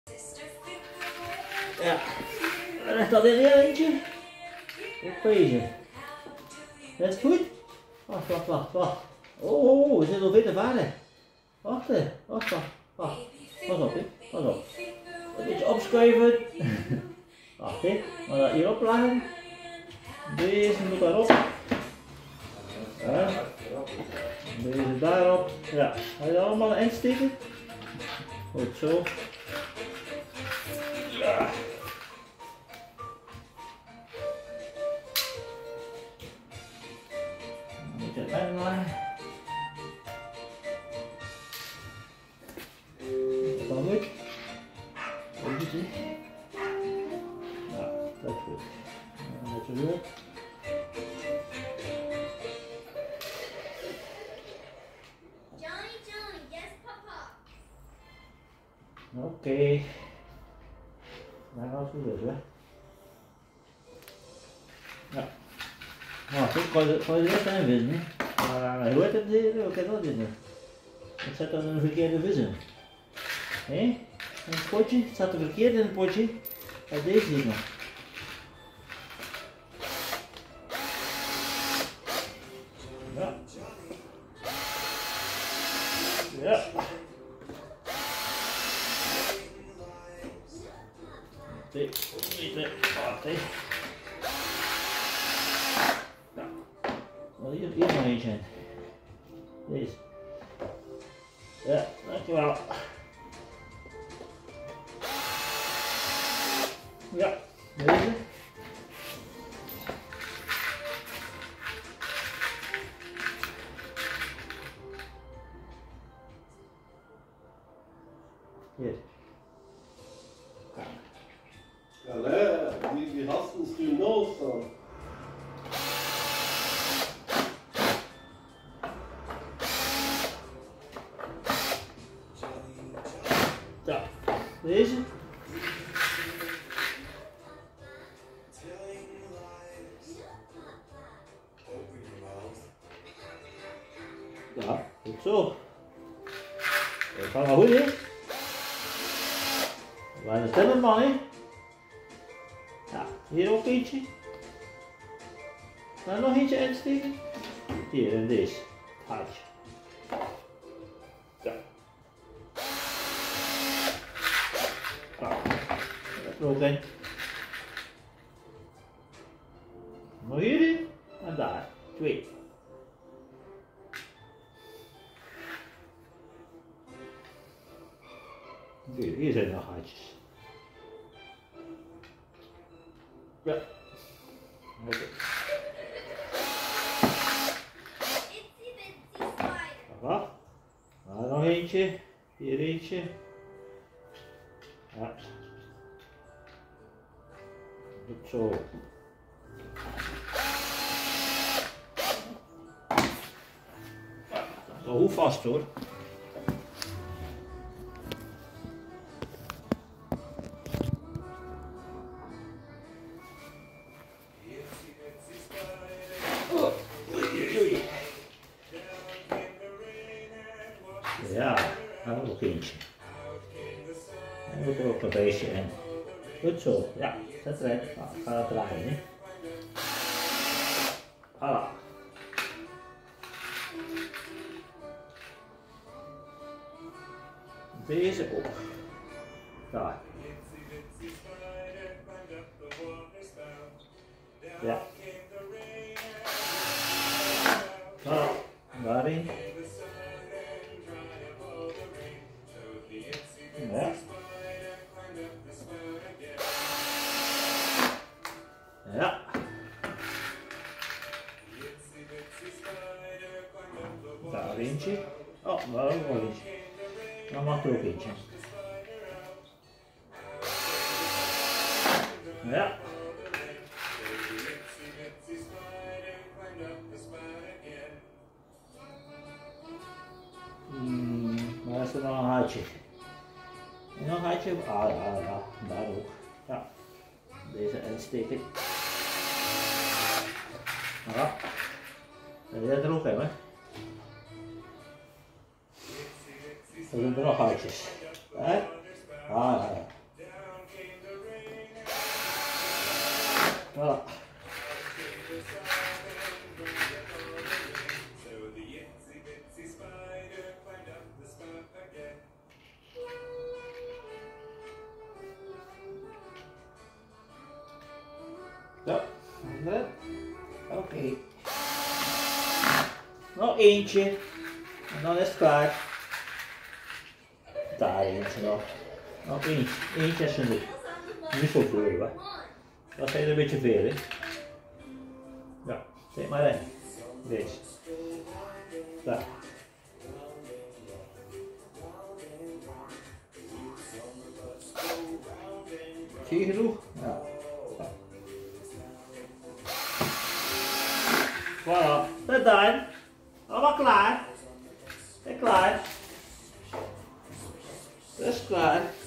Ja, en ligt dat in hier eentje? Ik wezen. Is het goed? Wacht. Oh, we zitten nog weer te varen. Wacht. Pas op, hè. Pas op. Een beetje opschuiven. Wacht, hè. Maar dat hier opleggen. Deze moet daarop. Ja. Deze daarop. Ja. Ga je dat allemaal insteken? Goed zo. Ja. Dan moet je het uitleggen. Dat kan goed. Dat is het. Ja, dat is goed. Dan moet je zo. Johnny, yes, papa. Oké. Dan gaan we het dus, hè. Ja. Nou, goed, kan je er echt in vissen, hè. Hoe heet het hier? Hoe kan dat dit nou? Het zit dan in een verkeerde vis in. Hé? In het potje? Het staat er verkeerd in het potje. Kijk deze hier nog. Ja. Ja. Wacht, hè. Ja. Wel, hier nog eentje. Deze. Ja, dankjewel. Ja, deze. Hier. Allee, die gasten sturen los dan. Ja, deze. Ja, goed zo. Dat gaat wel goed, hè? Wij zijn het man, hè? Ja, hier ook eentje. Kan er nog eentje insteken? Hier, in deze. Haartje. Ja. Nou, dat er ook in. Nog hierin en daar. 2. Hier zijn nog haartjes. Ja. Oké. Wacht. Daar nog eentje. Hier eentje. Ja. Goed zo. Zo hoe vast hoor. Ja, daar ook eentje. En moet er ook een beestje in. Goed zo, ja, zet erin. Nou, ik ga het draaien. Hè. Voilà. Deze ook. Daar. Ja. Voilà. Daarin. Ja. Ja. Daar eentje. Oh, daar ook nog eentje. Dan mag er ook eentje. Ja. Waar is er nog een haartje? En nog een haartje? Daar ook. Ja. Deze insteken. Ja. En jij er ook in, hè? Er zijn er nog haartjes. Hè? Ah, ja. Voilà. Zo, andere. Oké. Nog eentje. En dan is het klaar. Daar eentje nog. Nog eentje. Eentje is genoeg. Niet zoveel hoor. Dat zijn er een beetje veel hè. Ja, zet maar in. Deze. Daar. Zie je genoeg? Ja. Voilà, dat dan. Allemaal klaar. En klaar. Dat is klaar.